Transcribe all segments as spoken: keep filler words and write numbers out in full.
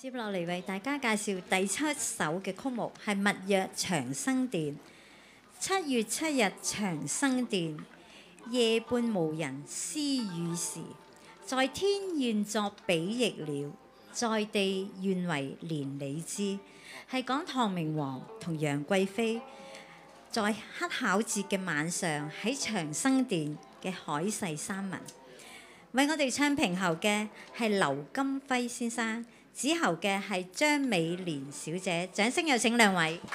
接落嚟為大家介紹第七首嘅曲目係《密約長生殿》。七月七日長生殿，夜半無人私語時，在天願作比翼鳥，在地願為連理枝。係講唐明皇同楊貴妃在乞巧節嘅晚上喺長生殿嘅海誓山盟。為我哋唱平喉嘅係劉金輝先生，子喉嘅係張美蓮小姐。掌聲有請兩位。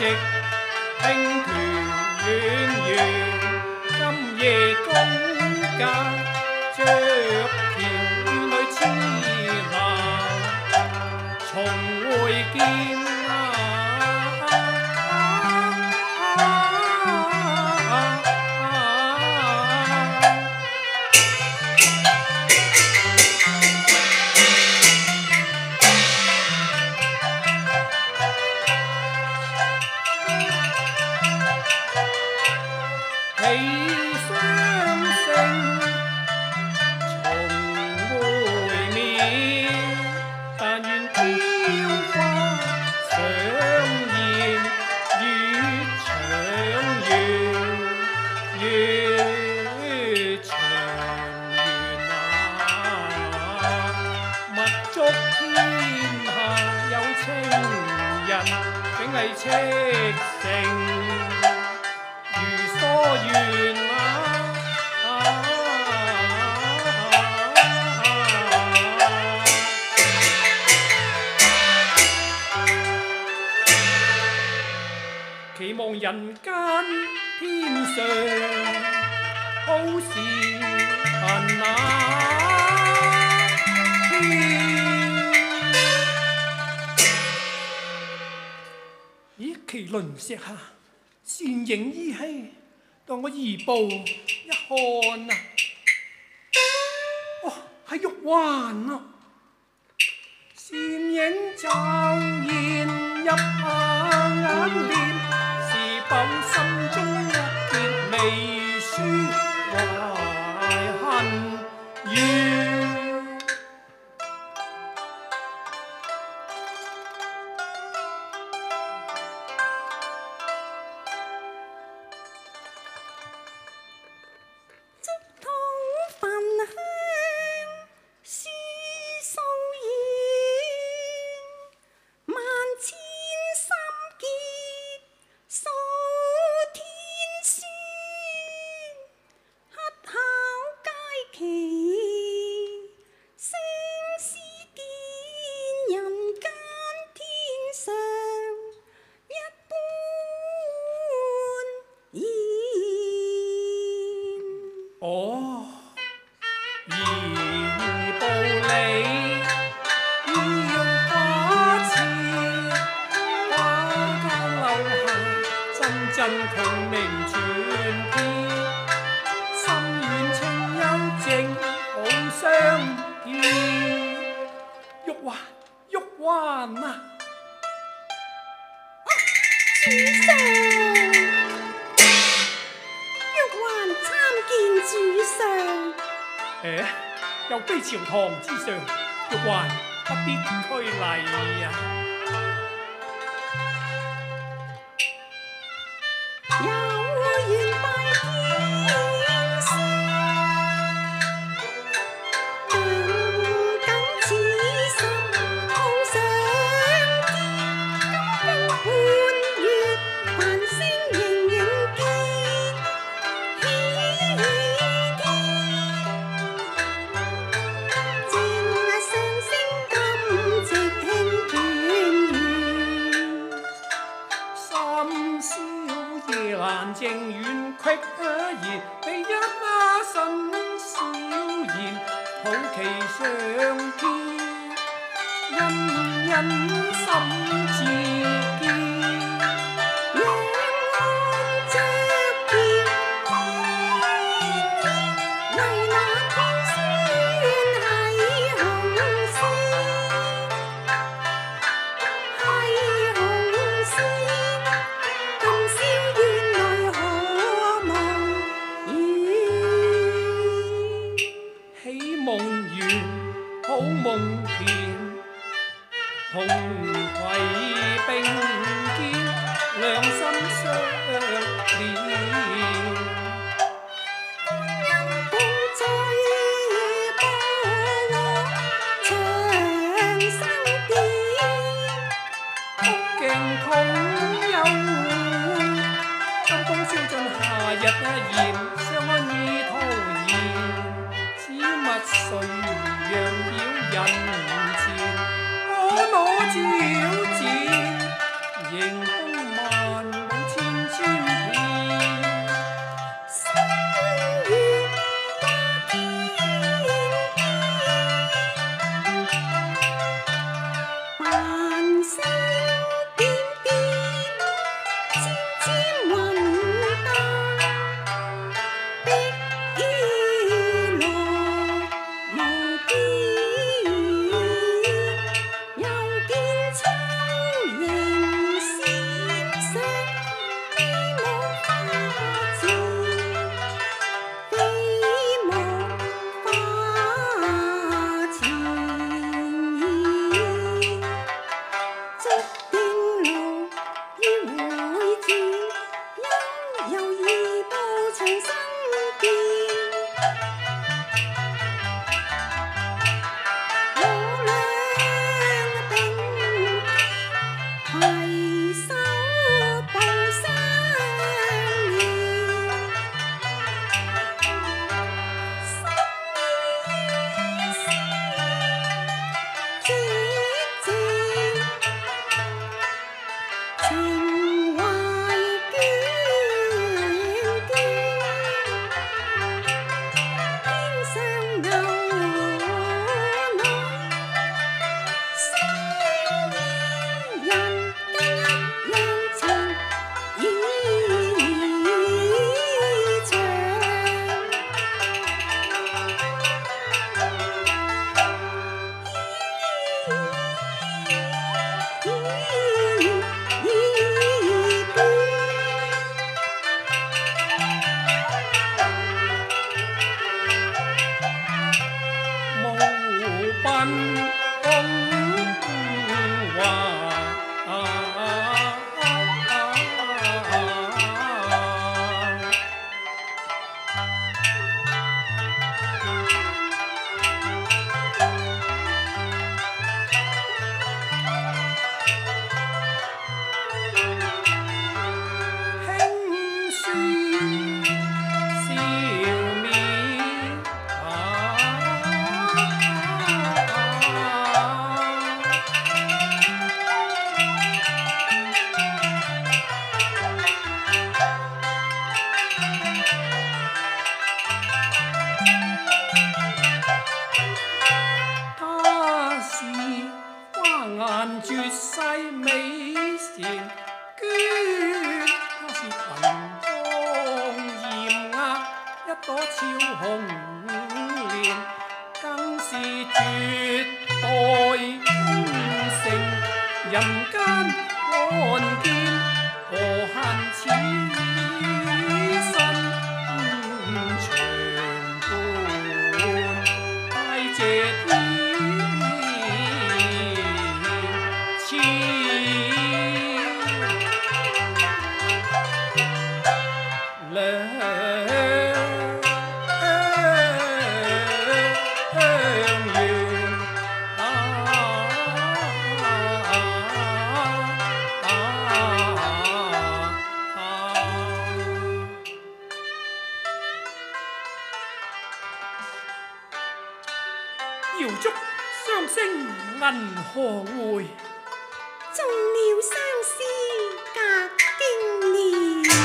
直輕團圓圓，今夜公家着條與女痴男，重會見啊！喜相勝，重會面，但願嬌花想現越長遠，越長遠啊！勿祝天下有情人，永繫赤誠。所願啊！期望人間天上好事頻那天。咦，麒麟石下，倩影依稀。當我移步一看啊，哦，係玉環啊！倩影驟然入下眼簾，是否心中一結微書懷恨怨？哦，而步履已用花刺，花間留下陣陣強名傳遍，心遠情幽靜好相見。玉環，玉環啊！ 啊，主上。主上， 誒，又非朝堂之上，玉環不必拘禮呀。 有緣拜天師，更感此心好上天，金風伴月，繁星仍仍見。 蘭靜遠隙而你一那神笑言，抱其上天，欣欣心自見。 讓我着劍，為那天宣係紅線，係紅線。今宵願來可夢圓， 喜夢圓，好夢甜，同攜並肩，兩心相連。 歡欣抱在波王長生殿， 曲徑通幽換，金風燒盡夏日炎，相安意徒然。此物誰讓擾人前？可攞照剪，迎風漫。 遥祝雙星銀河會， 縱了相思隔經年。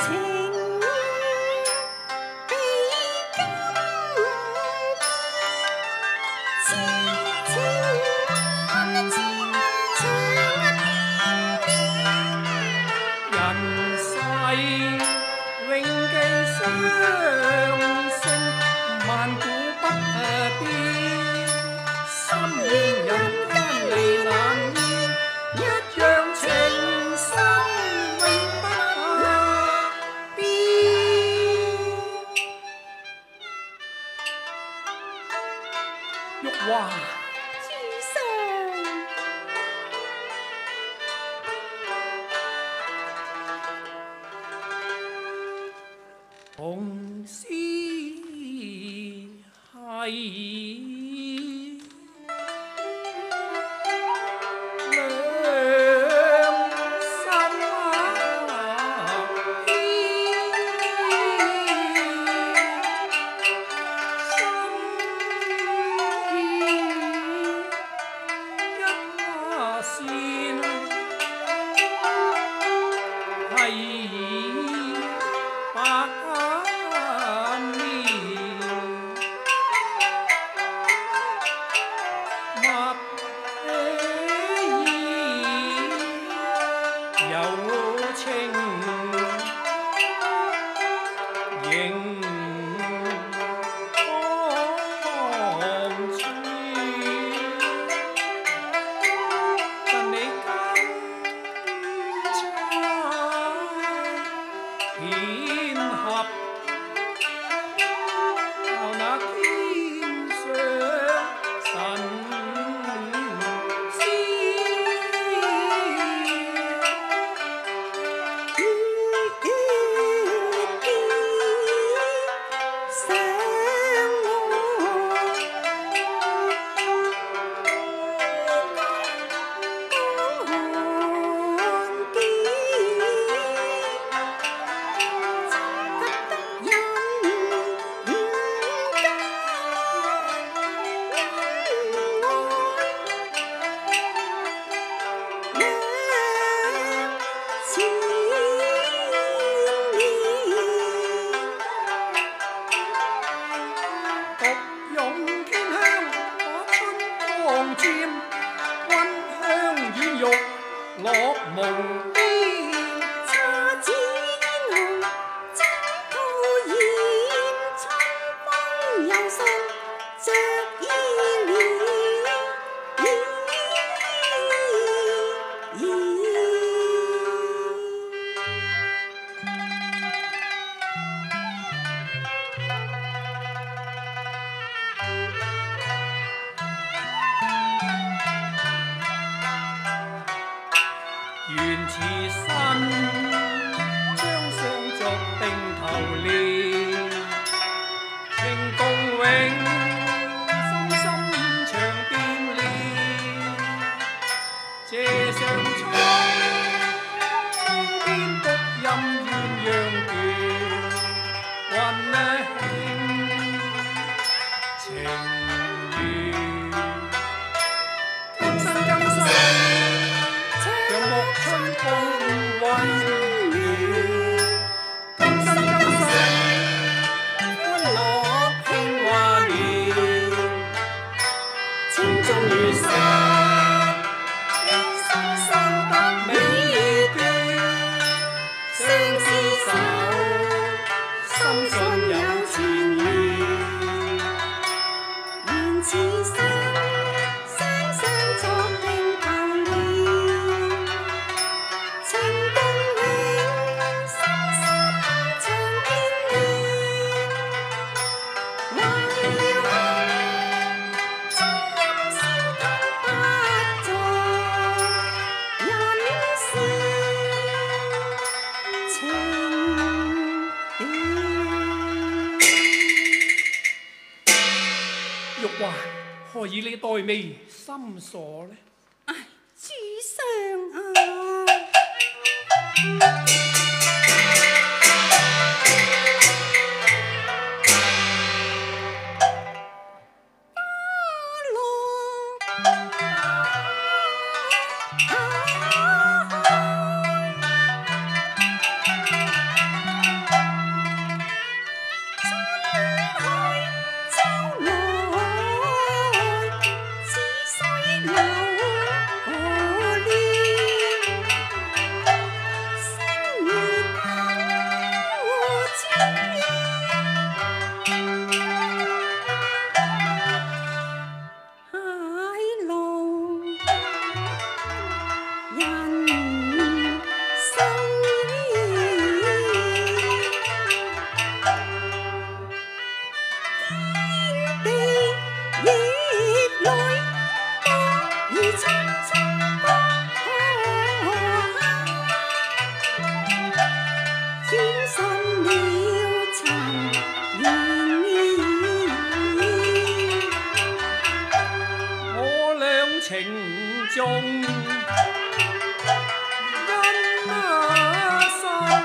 同是系两心愿此生将相作定头恋，情共永，心心长便连。这上苍天独任鸳鸯眷，温馨情缘，今生今世。共温暖，今生今世歡樂慶華年，情中如石，生生得美眷，相廝守，深信有前緣，願此生雙雙作定頭戀。玉華，何以你黛眉深鎖呢？ 唉，主上啊！ 中因啊心，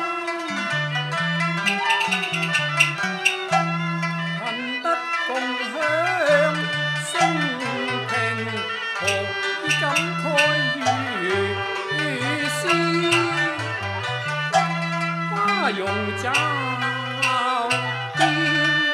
恨得共享升平，何以感慨如斯？花容乍變。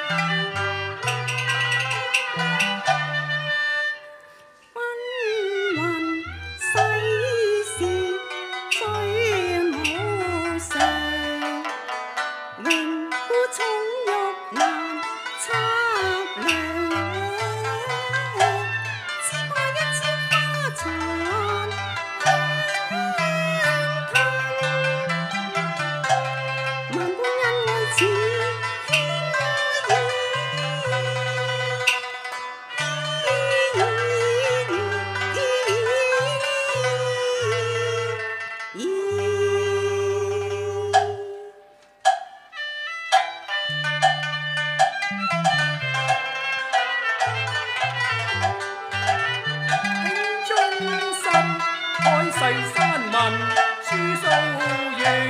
世山盟書數遠，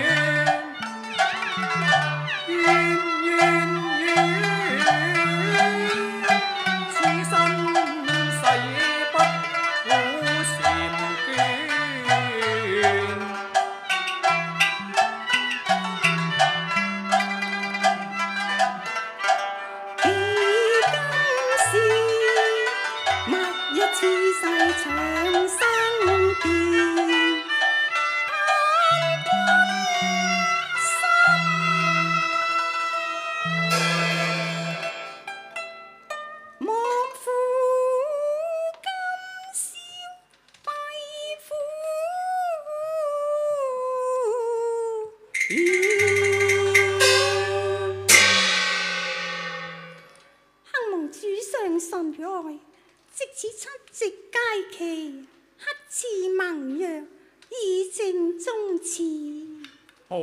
遠遠遠，此生誓不苦禪倦。 幾今時，蜜月此世長生殿。幸蒙主上神愛，即此七夕佳期，乞賜盟約，以正宗祠。 好，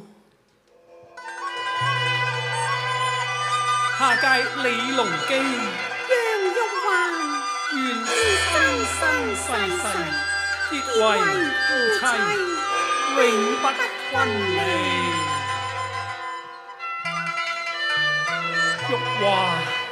下屆李隆基， 楊玉環， 願生生世世結為夫妻，永不分離。玉華。